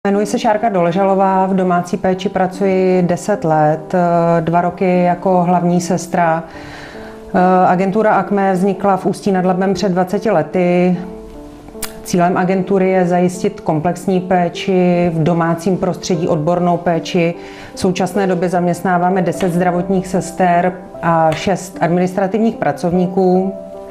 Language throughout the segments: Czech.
Jmenuji se Šárka Doležalová, v domácí péči pracuji 10 let, 2 roky jako hlavní sestra. Agentura ACME vznikla v Ústí nad Labem před 20 lety. Cílem agentury je zajistit komplexní péči v domácím prostředí, odbornou péči. V současné době zaměstnáváme 10 zdravotních sester a 6 administrativních pracovníků.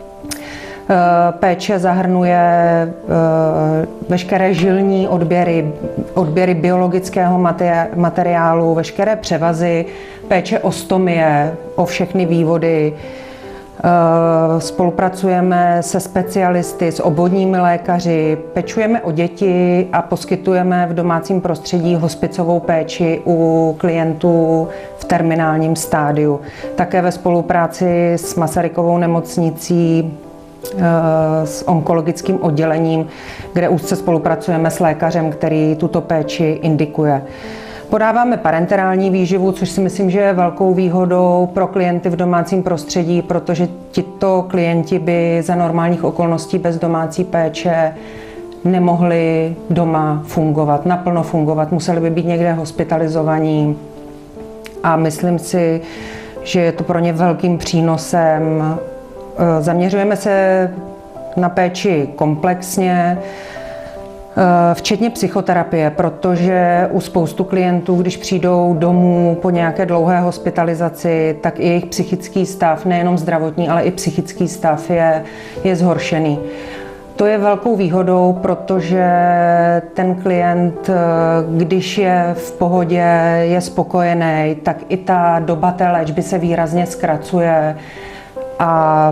Péče zahrnuje veškeré žilní odběry biologického materiálu, veškeré převazy, péče o stomie, o všechny vývody. Spolupracujeme se specialisty, s obvodními lékaři, pečujeme o děti a poskytujeme v domácím prostředí hospicovou péči u klientů v terminálním stádiu. Také ve spolupráci s Masarykovou nemocnicí, s onkologickým oddělením, kde úzce spolupracujeme s lékařem, který tuto péči indikuje. Podáváme parenterální výživu, což si myslím, že je velkou výhodou pro klienty v domácím prostředí, protože tito klienti by za normálních okolností bez domácí péče nemohli doma fungovat, naplno fungovat, museli by být někde hospitalizovaní a myslím si, že je to pro ně velkým přínosem. Zaměřujeme se na péči komplexně, včetně psychoterapie, protože u spoustu klientů, když přijdou domů po nějaké dlouhé hospitalizaci, tak i jejich psychický stav, nejenom zdravotní, ale i psychický stav je zhoršený. To je velkou výhodou, protože ten klient, když je v pohodě, je spokojený, tak i ta doba té léčby se výrazně zkracuje a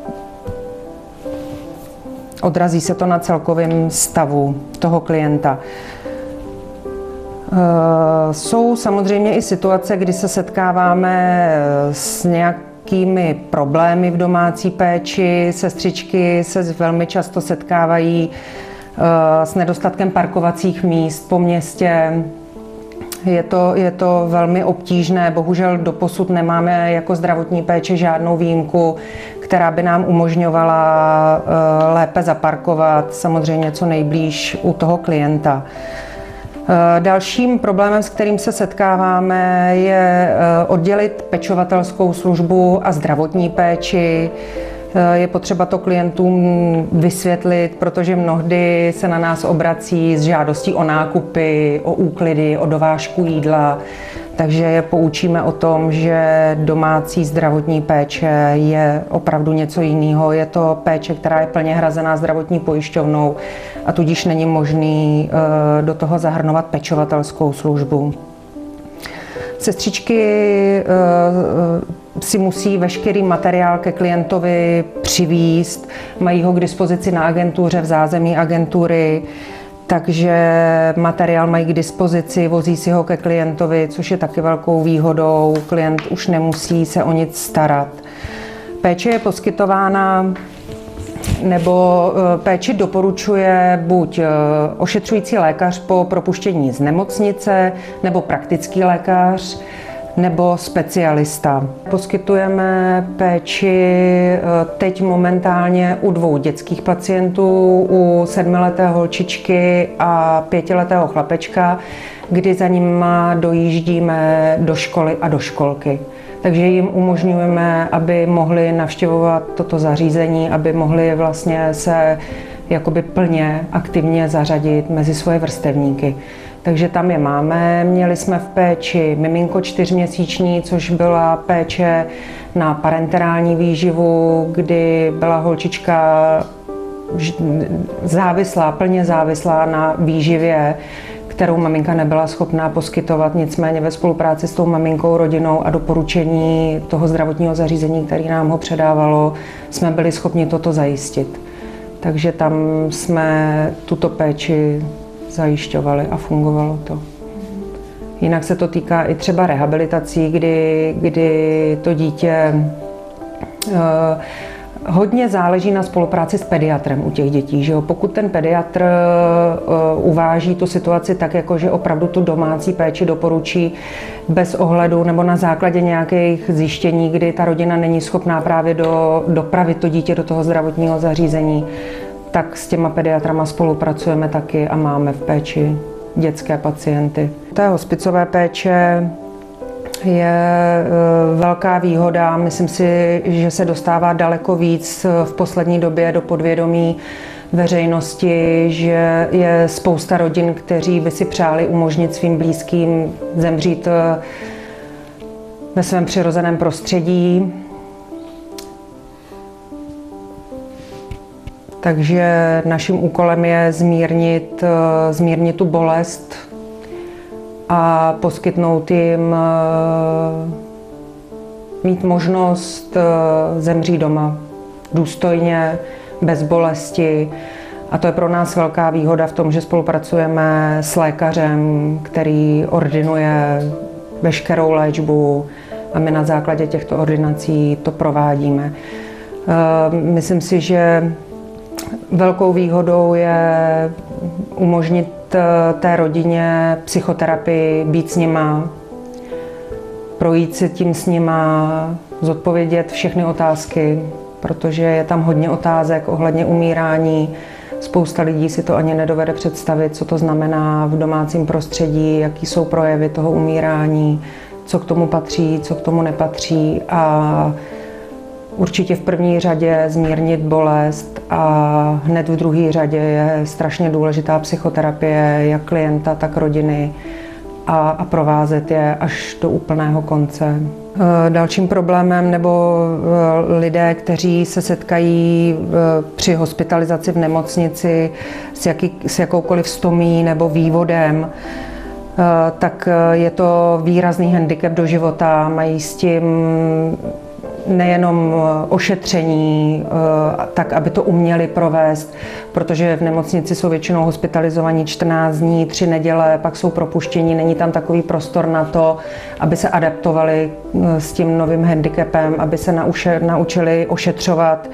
odrazí se to na celkovém stavu toho klienta. Jsou samozřejmě i situace, kdy se setkáváme s nějakými problémy v domácí péči. Sestřičky se velmi často setkávají s nedostatkem parkovacích míst po městě. Je to velmi obtížné, bohužel doposud nemáme jako zdravotní péče žádnou výjimku, která by nám umožňovala lépe zaparkovat, samozřejmě co nejblíž u toho klienta. Dalším problémem, s kterým se setkáváme, je oddělit pečovatelskou službu a zdravotní péči. Je potřeba to klientům vysvětlit, protože mnohdy se na nás obrací s žádostí o nákupy, o úklidy, o dovážku jídla. Takže je poučíme o tom, že domácí zdravotní péče je opravdu něco jiného. Je to péče, která je plně hrazená zdravotní pojišťovnou a tudíž není možný do toho zahrnovat pečovatelskou službu. Sestřičky si musí veškerý materiál ke klientovi přivízt, mají ho k dispozici na agentuře, v zázemí agentury, takže materiál mají k dispozici, vozí si ho ke klientovi, což je taky velkou výhodou. Klient už nemusí se o nic starat. Péče je poskytována nebo péči doporučuje buď ošetřující lékař po propuštění z nemocnice, nebo praktický lékař, nebo specialista. Poskytujeme péči teď momentálně u 2 dětských pacientů, u 7leté holčičky a 5letého chlapečka, kdy za nima dojíždíme do školy a do školky. Takže jim umožňujeme, aby mohli navštěvovat toto zařízení, aby mohli vlastně se jakoby plně aktivně zařadit mezi svoje vrstevníky. Takže tam je máme. Měli jsme v péči miminko 4měsíční, což byla péče na parenterální výživu, kdy byla holčička plně závislá na výživě, kterou maminka nebyla schopná poskytovat, nicméně ve spolupráci s tou maminkou, rodinou a doporučení toho zdravotního zařízení, který nám ho předávalo, jsme byli schopni toto zajistit. Takže tam jsme tuto péči zajišťovali a fungovalo to. Jinak se to týká i třeba rehabilitací, kdy to dítě hodně záleží na spolupráci s pediatrem u těch dětí. Že jo? Pokud ten pediatr uváží tu situaci tak, jako že opravdu tu domácí péči doporučí bez ohledu nebo na základě nějakých zjištění, kdy ta rodina není schopná právě dopravit to dítě do toho zdravotního zařízení, tak s těma pediatrama spolupracujeme taky a máme v péči dětské pacienty. Té hospicové péče je velká výhoda. Myslím si, že se dostává daleko víc v poslední době do podvědomí veřejnosti, že je spousta rodin, kteří by si přáli umožnit svým blízkým zemřít ve svém přirozeném prostředí. Takže naším úkolem je zmírnit tu bolest a poskytnout jim mít možnost zemřít doma důstojně, bez bolesti. A to je pro nás velká výhoda v tom, že spolupracujeme s lékařem, který ordinuje veškerou léčbu a my na základě těchto ordinací to provádíme. Myslím si, že velkou výhodou je umožnit té rodině psychoterapii, být s nima, projít si tím s nima, zodpovědět všechny otázky, protože je tam hodně otázek ohledně umírání. Spousta lidí si to ani nedovede představit, co to znamená v domácím prostředí, jaký jsou projevy toho umírání, co k tomu patří, co k tomu nepatří a určitě v první řadě zmírnit bolest a hned v druhé řadě je strašně důležitá psychoterapie jak klienta, tak rodiny a provázet je až do úplného konce. Dalším problémem nebo lidé, kteří se setkají při hospitalizaci v nemocnici s jakoukoliv stomí nebo vývodem, tak je to výrazný handicap do života. Mají s tím nejenom ošetření, tak aby to uměli provést, protože v nemocnici jsou většinou hospitalizovaní 14 dní, 3 neděle, pak jsou propuštěni, není tam takový prostor na to, aby se adaptovali s tím novým handicapem, aby se naučili ošetřovat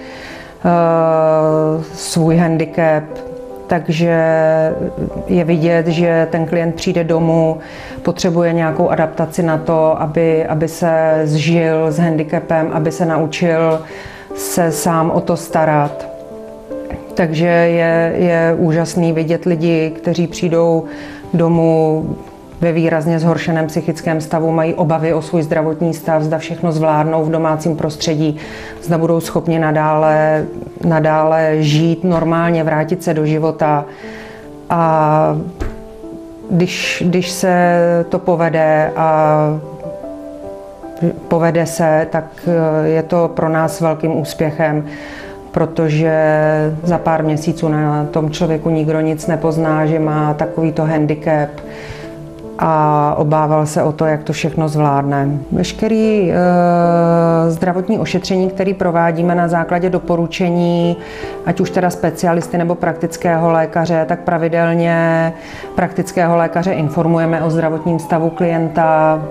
svůj handicap. Takže je vidět, že ten klient přijde domů, potřebuje nějakou adaptaci na to, aby se zžil s handicapem, aby se naučil se sám o to starat. Takže je úžasný vidět lidi, kteří přijdou domů ve výrazně zhoršeném psychickém stavu, mají obavy o svůj zdravotní stav, zda všechno zvládnou v domácím prostředí, zda budou schopni nadále žít normálně, vrátit se do života. A když se to povede se, tak je to pro nás velkým úspěchem, protože za pár měsíců na tom člověku nikdo nic nepozná, že má takovýto handicap a obával se o to, jak to všechno zvládne. Veškerý zdravotní ošetření, které provádíme na základě doporučení, ať už teda specialisty nebo praktického lékaře, tak pravidelně praktického lékaře informujeme o zdravotním stavu klienta.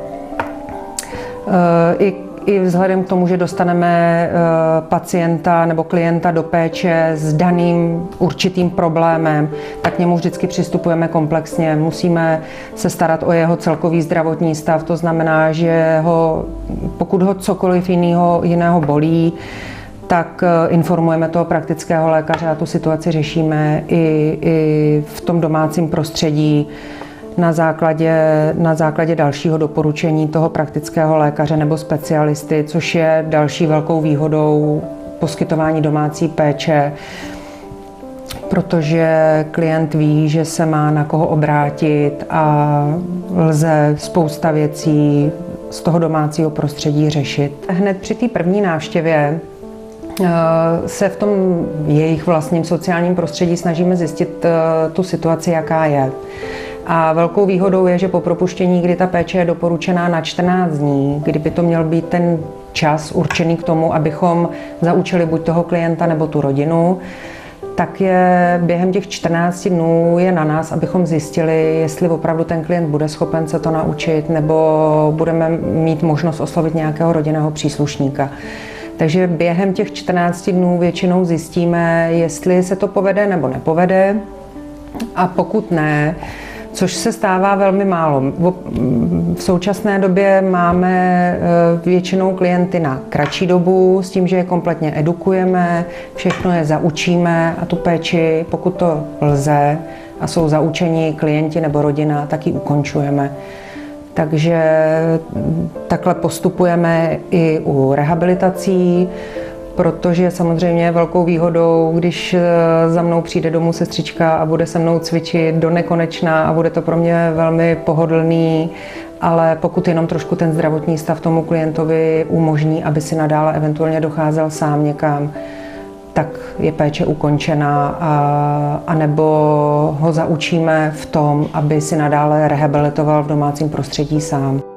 I vzhledem k tomu, že dostaneme pacienta nebo klienta do péče s daným určitým problémem, tak k němu vždycky přistupujeme komplexně. Musíme se starat o jeho celkový zdravotní stav, to znamená, že pokud ho cokoliv jiného bolí, tak informujeme toho praktického lékaře a tu situaci řešíme i v tom domácím prostředí. Na základě dalšího doporučení toho praktického lékaře nebo specialisty, což je další velkou výhodou poskytování domácí péče, protože klient ví, že se má na koho obrátit a lze spousta věcí z toho domácího prostředí řešit. Hned při té první návštěvě se v tom jejich vlastním sociálním prostředí snažíme zjistit tu situaci, jaká je. A velkou výhodou je, že po propuštění, kdy ta péče je doporučená na 14 dní, kdyby to měl být ten čas určený k tomu, abychom zaučili buď toho klienta nebo tu rodinu, tak je během těch 14 dnů je na nás, abychom zjistili, jestli opravdu ten klient bude schopen se to naučit, nebo budeme mít možnost oslovit nějakého rodinného příslušníka. Takže během těch 14 dnů většinou zjistíme, jestli se to povede nebo nepovede. A pokud ne, což se stává velmi málo. V současné době máme většinou klienty na kratší dobu s tím, že je kompletně edukujeme, všechno je zaučíme a tu péči, pokud to lze a jsou zaučení klienti nebo rodina, tak ji ukončujeme. Takže takhle postupujeme i u rehabilitací, protože samozřejmě je velkou výhodou, když za mnou přijde domů sestřička a bude se mnou cvičit do nekonečna a bude to pro mě velmi pohodlný, ale pokud jenom trošku ten zdravotní stav tomu klientovi umožní, aby si nadále eventuálně docházel sám někam, tak je péče ukončena, anebo ho zaučíme v tom, aby si nadále rehabilitoval v domácím prostředí sám.